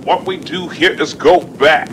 What we do here is go back.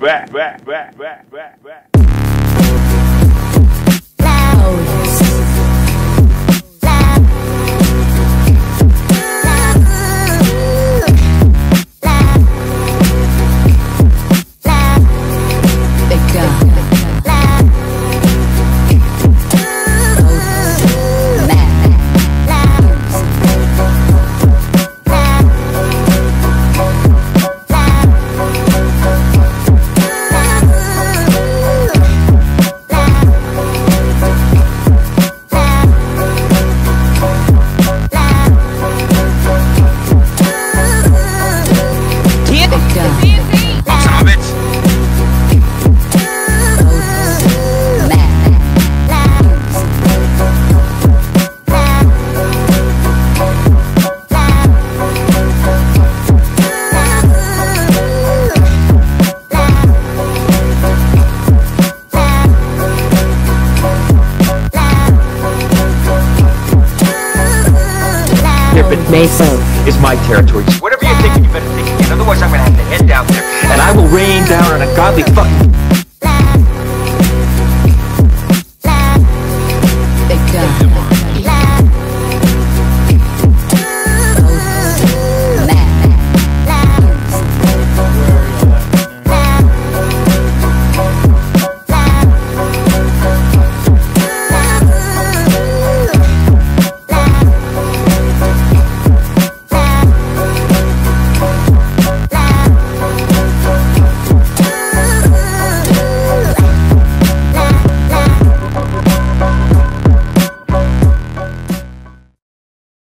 Mesa is my territory. Whatever you're thinking, you better think again. Otherwise, I'm gonna have to head down there, and I will rain down on a godly fucking...